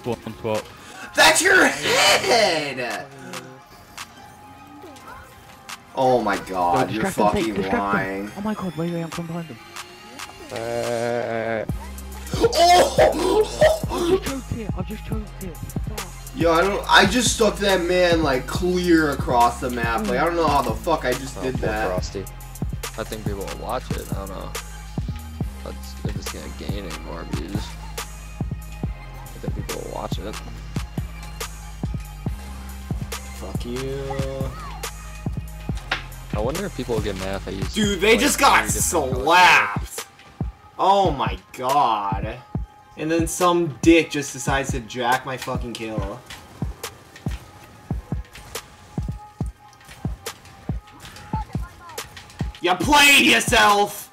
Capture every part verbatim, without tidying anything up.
One swap. That's your head! Oh my god, Yo, you're fucking lying. Oh my god, wait, wait, I'm from behind him. Uh, Oh! I've just choked it, I've just choked it. Yo, I don't. I just stuck that man like clear across the map. Like I don't know how the fuck I just oh, did that. Frosty. I think people will watch it. I don't know. It's, it's just gonna gain any more views. I think people will watch it. Fuck you. I wonder if people will get mad if I use. Dude, they like, just got three different colors. slapped. Oh my god. And then some dick just decides to jack my fucking kill. You played yourself!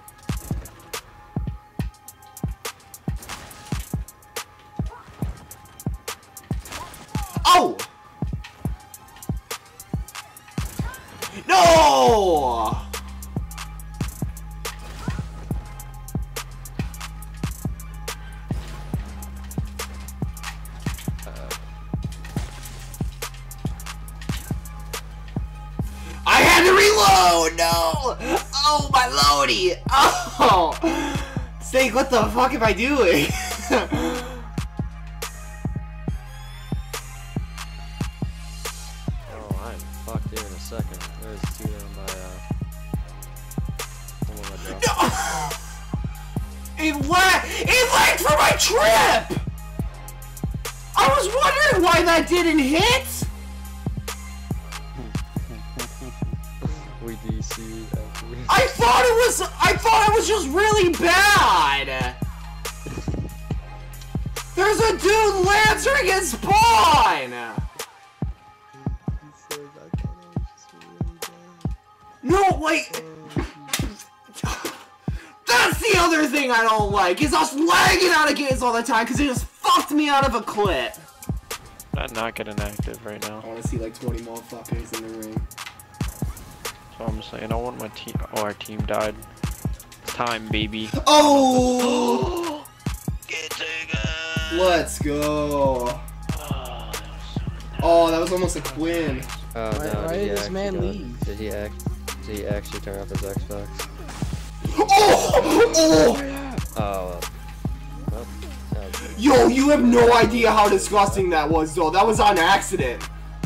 Oh! No! I had to reload! No! Oh, my loadie! Oh! Snake, what the fuck am I doing? Oh, I'm fucked here in a second. There's two down by, uh... one of my drops. No! It lagged! It lagged for my trip! I was wondering why that didn't hit! We D C after we... I thought it was- I thought it was just really bad! There's a dude lancering his spawn! No, like... That's the other thing I don't like, is us lagging out of games all the time, because it just fucked me out of a clip. Not not getting active right now. I want to see like twenty motherfuckers in the ring. So I'm saying I want my team. Oh, our team died. It's time, baby. Oh! Get taken! Let's go. Oh, that was almost a Quinn. Oh, Why- no, why did he did this man actually go- leave? Did he act? Did he actually turn off his Xbox? Oh! Oh! Oh, well. Well, that was good. Yo, you have no idea how disgusting that was, though. That was on accident.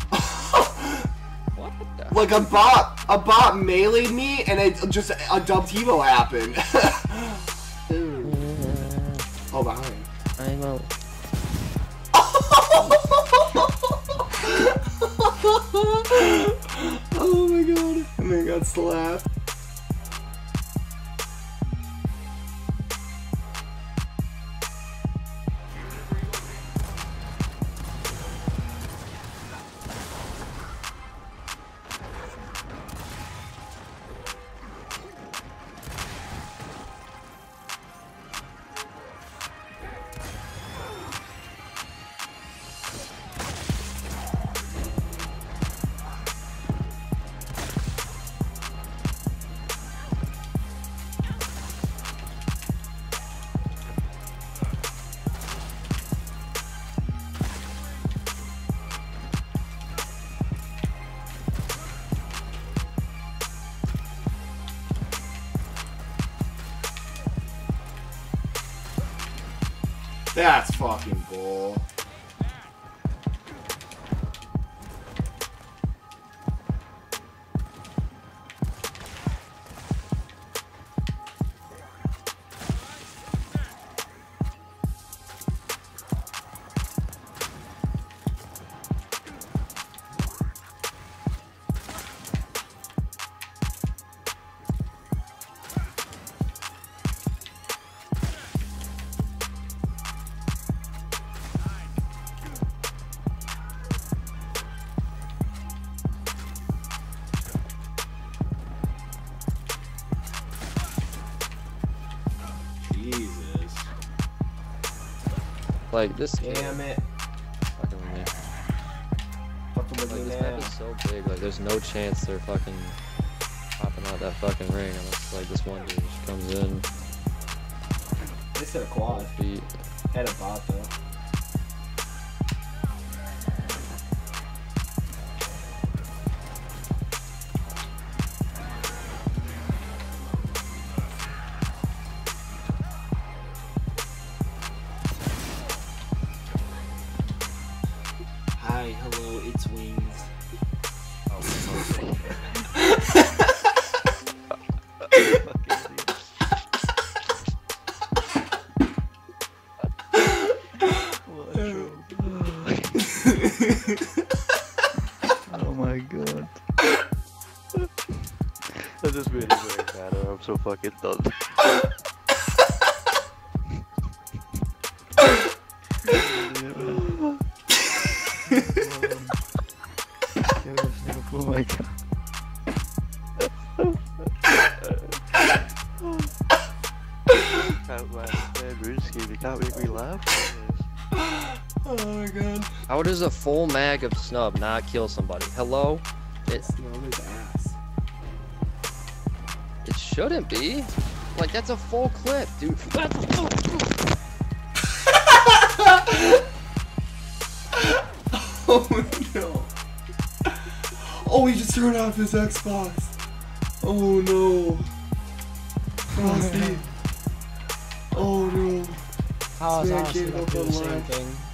What the? Like a bot, a bot meleeed me, and it just a dub TiVo happened. Oh, behind. I know. Oh my god! And then got slapped. That's fucking bull. Jesus. Like this. Damn it. Fucking with me. Fucking with Like me this now. map is so big. Like there's no chance they're fucking popping out that fucking ring unless like this one dude just comes in. They said a quad. Beat. Had a bot though. god. That just made it very bad. I'm so fucking done. Oh my god. Can't laugh, man. Runescape, you can't make me laugh. Oh my god. How does a full mag of snub not kill somebody? Hello? It, Snub his ass. it shouldn't be. Like, that's a full clip, dude. What the fuck? Oh no. Oh, he just turned off his Xbox. Oh no. Frosty. Oh no. I was Man, honestly gave gonna up do on the same life. thing.